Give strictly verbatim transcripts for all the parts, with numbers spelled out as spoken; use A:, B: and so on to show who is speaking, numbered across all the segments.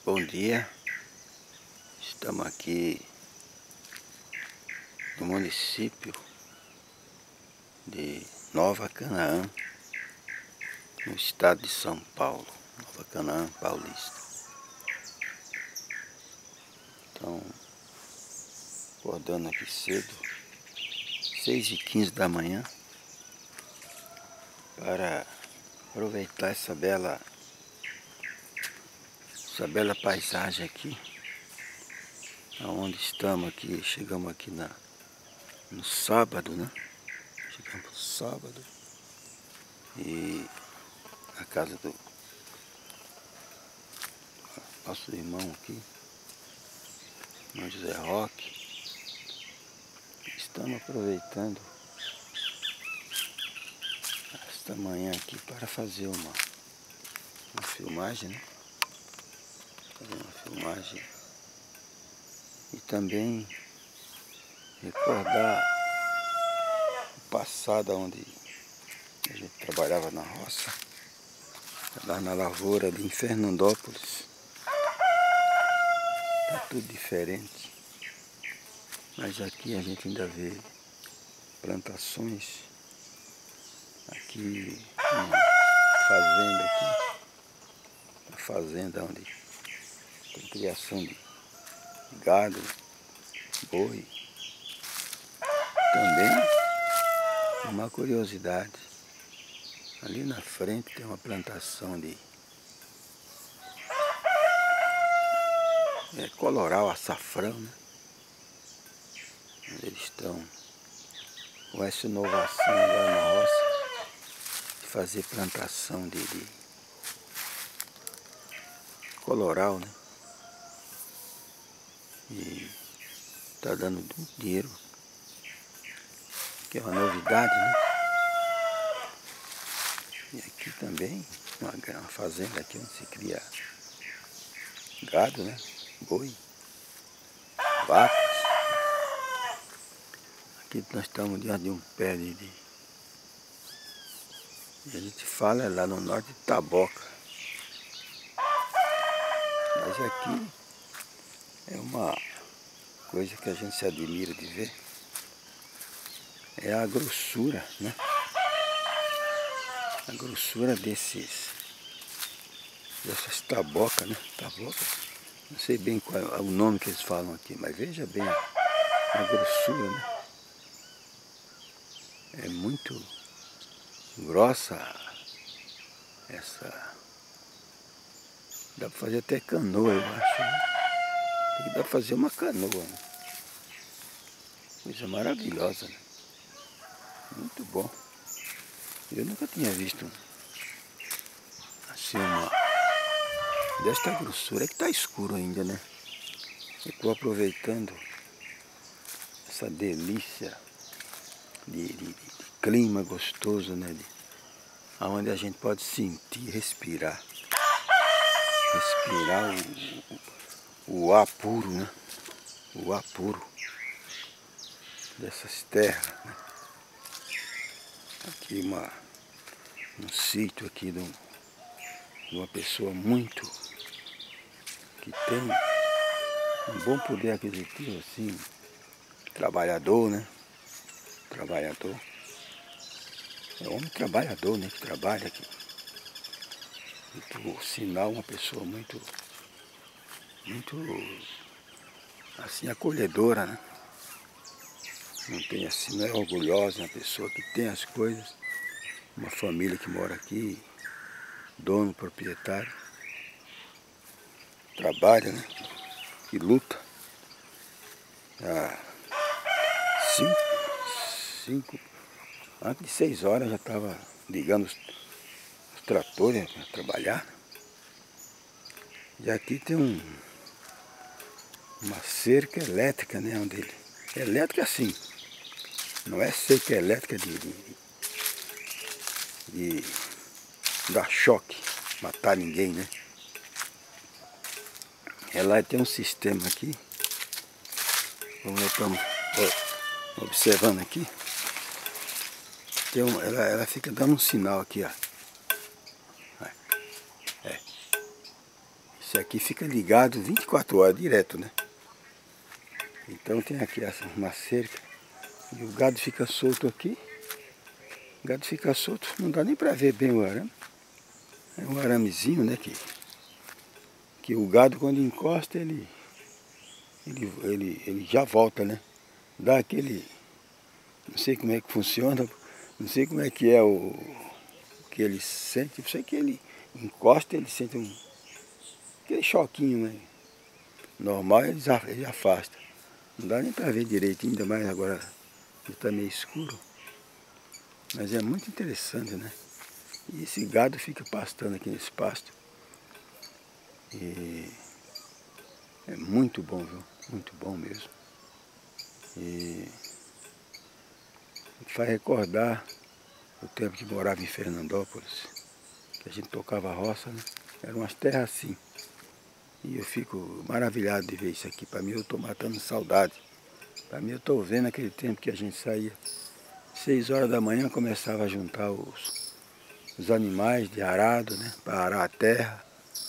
A: Bom dia, estamos aqui no município de Nova Canaã, no estado de São Paulo, Nova Canaã Paulista. Então, acordando aqui cedo, seis e quinze da manhã, para aproveitar essa bela, essa bela paisagem aqui, aonde estamos aqui, chegamos aqui na, no sábado, né? Chegamos no sábado e na casa do nosso irmão aqui, irmão José Roque. Estamos aproveitando esta manhã aqui para fazer uma, uma filmagem, né? Fazer uma filmagem e também recordar o passado onde a gente trabalhava na roça, lá na lavoura de Fernandópolis. Está tudo diferente, mas aqui a gente ainda vê plantações. Aqui uma fazenda aqui, uma fazenda onde tem criação de gado, boi. Também uma curiosidade, ali na frente tem uma plantação de é, coloral, açafrão, né? Eles estão com essa inovação lá na roça de fazer plantação de, de coloral, né? E está dando muito dinheiro, que é uma novidade, né? E aqui também, uma, uma fazenda aqui onde se cria gado, né? Boi, vacas. Aqui nós estamos diante de um pé de, de... E a gente fala é lá no norte de Taboca. Mas aqui é uma coisa que a gente se admira de ver. É a grossura, né? A grossura desses, dessas tabocas, né? Taboca. Não sei bem qual é o nome que eles falam aqui, mas veja bem a, a grossura, né? É muito grossa essa. Dá para fazer até canoa, eu acho, né? Porque dá para fazer uma canoa, né? Coisa maravilhosa, né? Muito bom. Eu nunca tinha visto assim uma desta grossura. É que está escuro ainda, né? Eu estou aproveitando essa delícia de, de, de clima gostoso, né? De, onde a gente pode sentir, respirar. Respirar o, o, o ar puro, né? O ar puro dessas terras, né? Aqui uma, um sítio aqui de, um, de uma pessoa muito que tem um bom poder aquisitivo, assim, trabalhador, né? Trabalhador. É homem trabalhador, né? Que trabalha aqui. E por sinal uma pessoa muito, muito, assim, acolhedora, né? Não tem assim, não é orgulhosa, uma pessoa que tem as coisas. Uma família que mora aqui, dono, proprietário. Trabalha, né? E luta. Há cinco, cinco, antes de seis horas já estava ligando os, os tratores para trabalhar. E aqui tem um, uma cerca elétrica, né? Onde ele, elétrica assim, não é cerca elétrica de, de, de dar choque, matar ninguém, né? Ela tem um sistema aqui, como nós estamos observando aqui, tem um, ela, ela fica dando um sinal aqui, ó. É. Isso aqui fica ligado vinte e quatro horas direto, né? Então tem aqui essa, uma cerca. E o gado fica solto aqui. O gado fica solto, não dá nem para ver bem o arame. É um aramezinho, né? Que, que o gado quando encosta, ele, ele, ele, ele já volta, né? Dá aquele... Não sei como é que funciona, não sei como é que é o que ele sente. Eu sei que ele encosta, ele sente um... aquele choquinho, né? Normal, ele, ele afasta. Não dá nem para ver direito, ainda mais agora que está meio escuro. Mas é muito interessante, né? E esse gado fica pastando aqui nesse pasto. E é muito bom, viu? Muito bom mesmo. E faz recordar o tempo que morava em Fernandópolis, que a gente tocava roça, né? Eram umas terras assim. E eu fico maravilhado de ver isso aqui. Para mim eu estou matando saudade. Para mim eu estou vendo aquele tempo que a gente saía. Seis horas da manhã começava a juntar os, os animais de arado, né? Para arar a terra.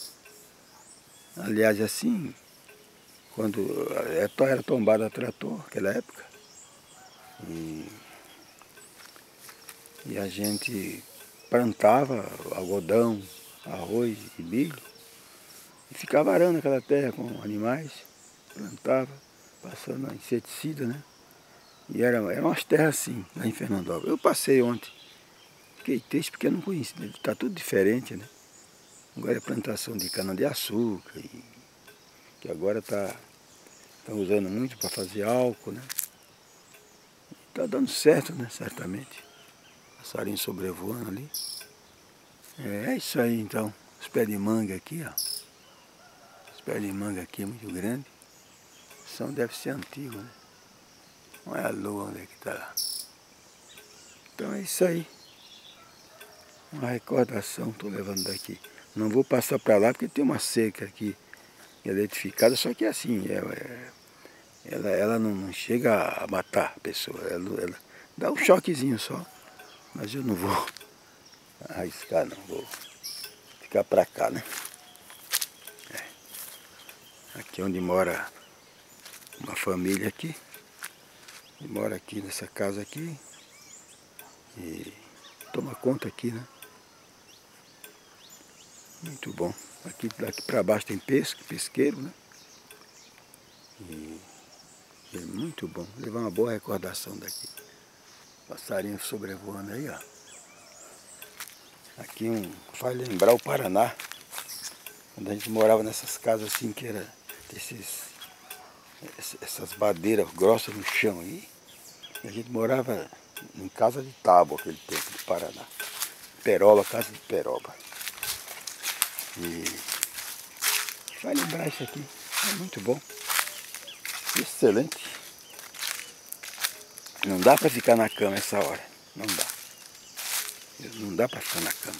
A: Aliás, assim, quando era tombado a trator, naquela época. E, e a gente plantava algodão, arroz e milho. E ficava arando aquela terra com animais. Plantava, passando inseticida, né? E eram era umas terras assim, lá em Fernandópolis. Eu passei ontem. Fiquei triste porque eu não conhecia. Está tudo diferente, né? Agora é plantação de cana-de-açúcar, e, que agora está tá usando muito para fazer álcool, né? Está dando certo, né? Certamente. Passarinho sobrevoando ali. É, é isso aí, então. Os pés de manga aqui, ó. Os pés de manga aqui é muito grande. São deve ser antigo, né? Olha a lua onde é que está lá. Então é isso aí. Uma recordação estou levando daqui. Não vou passar para lá porque tem uma cerca aqui eletrificada, só que é assim, ela, ela, ela não, não chega a matar a pessoa, ela, ela dá um choquezinho só, mas eu não vou arriscar não, vou ficar para cá, né? É. Aqui é onde mora uma família aqui, que mora aqui nessa casa aqui e toma conta aqui, né? Muito bom. Aqui, daqui para baixo tem pesca, pesqueiro, né? E é muito bom. Levar uma boa recordação daqui. Passarinho sobrevoando aí, ó. Aqui um, faz lembrar o Paraná. Quando a gente morava nessas casas assim, que era esses, essas madeiras grossas no chão aí. A gente morava em casa de tábua, aquele tempo do Paraná. Peroba, casa de peroba. E vai lembrar isso aqui, é muito bom, excelente. Não dá para ficar na cama essa hora, não dá. Não dá para ficar na cama.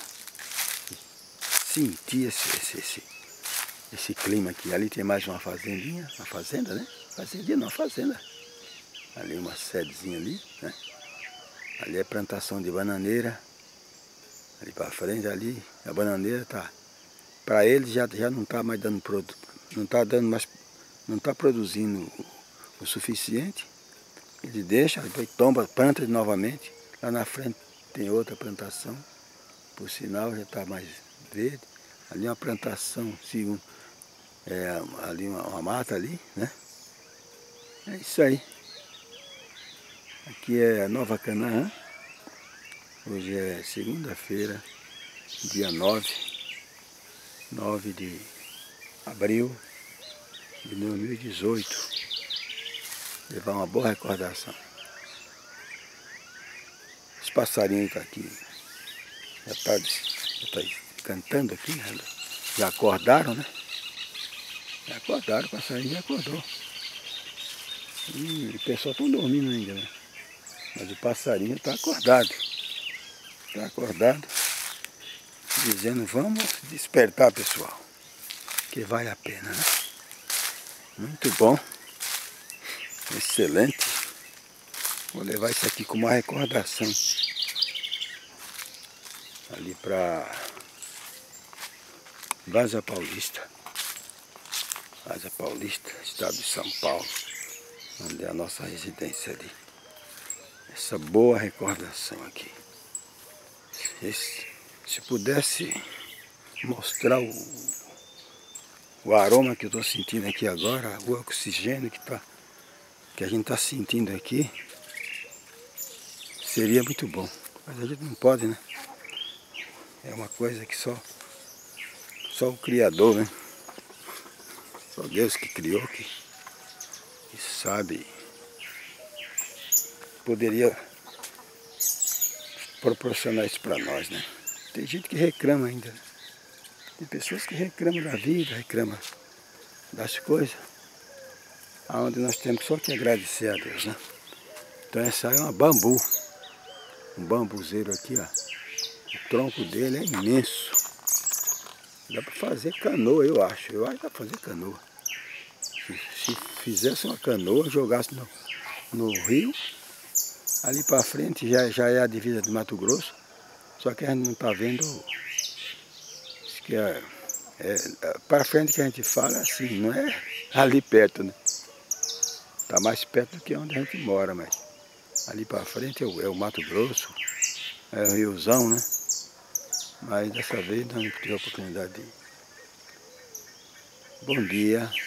A: Sentir esse, esse, esse, esse clima aqui. Ali tem mais uma fazendinha, uma fazenda, né? Fazendinha não, fazenda. Ali uma sedezinha ali, né? Ali é plantação de bananeira. Ali para frente, ali, a bananeira tá... Para ele já, já não está mais dando produto, não está dando mais, não está produzindo o, o suficiente. Ele deixa, depois tomba, planta novamente. Lá na frente tem outra plantação, por sinal já está mais verde. Ali uma plantação, segundo, é, ali uma, uma mata ali, né? É isso aí. Aqui é a Nova Canaã. Hoje é segunda-feira, dia nove. nove de abril de dois mil e dezoito. Levar uma boa recordação. Os passarinhos estão aqui, já estão tá cantando aqui, já acordaram, né? Já acordaram, o passarinho já acordou. E o pessoal está dormindo ainda, né? Mas o passarinho está acordado. Está acordado. Dizendo, vamos despertar, pessoal, que vale a pena, né? Muito bom, excelente. Vou levar isso aqui como uma recordação ali para Vaza Paulista. Ásia Paulista, estado de São Paulo, onde é a nossa residência ali. Essa boa recordação aqui. Esse, se pudesse mostrar o, o aroma que eu estou sentindo aqui agora, o oxigênio que, tá, que a gente está sentindo aqui, seria muito bom. Mas a gente não pode, né? É uma coisa que só, só o Criador, né? Só Deus que criou, que, que sabe, poderia proporcionar isso para nós, né? Tem gente que reclama ainda. Tem pessoas que reclamam da vida, reclamam das coisas, aonde nós temos só que agradecer a Deus, né? Então essa é uma bambu, um bambuzeiro aqui, ó. O tronco dele é imenso. Dá para fazer canoa, eu acho. Eu acho que dá para fazer canoa. Se, se fizesse uma canoa, jogasse no, no rio, ali para frente já, já é a divisa de Mato Grosso, só que a gente não está vendo. Acho que é, é, para frente que a gente fala assim, não é ali perto, né? Está mais perto do que onde a gente mora, mas ali para frente é o, é o Mato Grosso, é o riozão, né? Mas dessa vez nós não tivemos a oportunidade de ir. Bom dia.